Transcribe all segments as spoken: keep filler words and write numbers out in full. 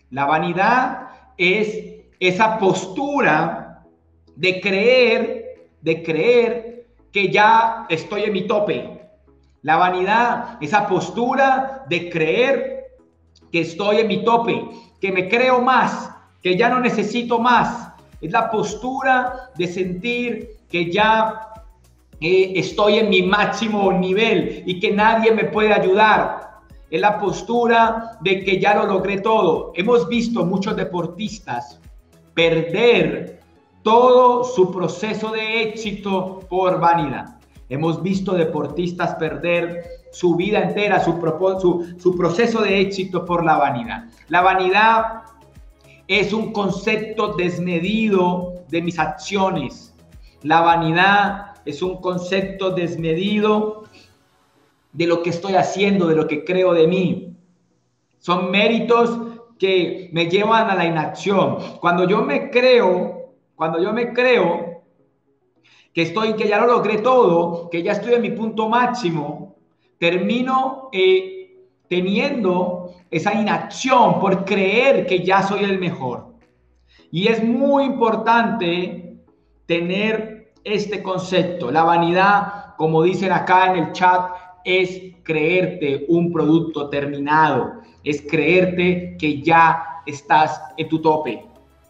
La vanidad es esa postura de creer, de creer que ya estoy en mi tope. La vanidad, esa postura de creer que estoy en mi tope, que me creo más, que ya no necesito más. Es la postura de sentir que ya eh, estoy en mi máximo nivel y que nadie me puede ayudar. Es la postura de que ya lo logré todo. Hemos visto muchos deportistas perder todo su proceso de éxito por vanidad. Hemos visto deportistas perder su vida entera, su, su, su proceso de éxito por la vanidad. La vanidad es un concepto desmedido de mis acciones. La vanidad es un concepto desmedido de lo que estoy haciendo, de lo que creo de mí. Son méritos que me llevan a la inacción. Cuando yo me creo, cuando yo me creo que estoy, que ya lo logré todo, que ya estoy en mi punto máximo, termino eh, teniendo esa inacción por creer que ya soy el mejor. Y es muy importante tener este concepto. La vanidad, como dicen acá en el chat, es creerte un producto terminado, es creerte que ya estás en tu tope.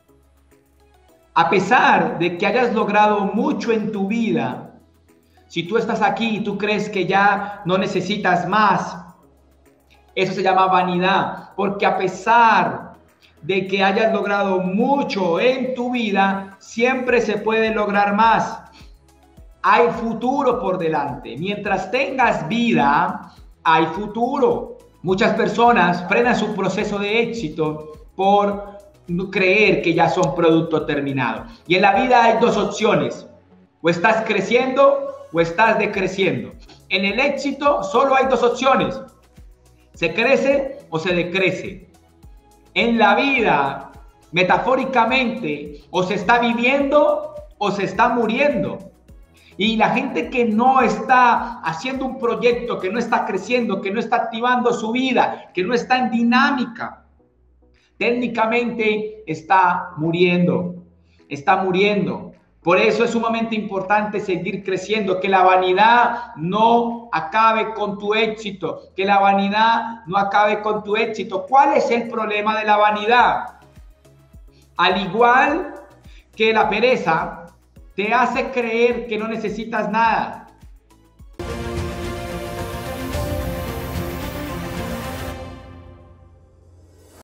A pesar de que hayas logrado mucho en tu vida, si tú estás aquí y tú crees que ya no necesitas más, eso se llama vanidad, porque a pesar de que hayas logrado mucho en tu vida, siempre se puede lograr más. Hay futuro por delante. Mientras tengas vida, hay futuro. Muchas personas frenan su proceso de éxito por creer que ya son producto terminado. Y en la vida hay dos opciones. O estás creciendo o estás decreciendo. En el éxito solo hay dos opciones. Se crece o se decrece. En la vida, metafóricamente, o se está viviendo o se está muriendo. Y la gente que no está haciendo un proyecto, que no está creciendo, que no está activando su vida, que no está en dinámica, técnicamente está muriendo, está muriendo. Por eso es sumamente importante seguir creciendo, que la vanidad no acabe con tu éxito, que la vanidad no acabe con tu éxito. ¿Cuál es el problema de la vanidad? Al igual que la pereza, te hace creer que no necesitas nada.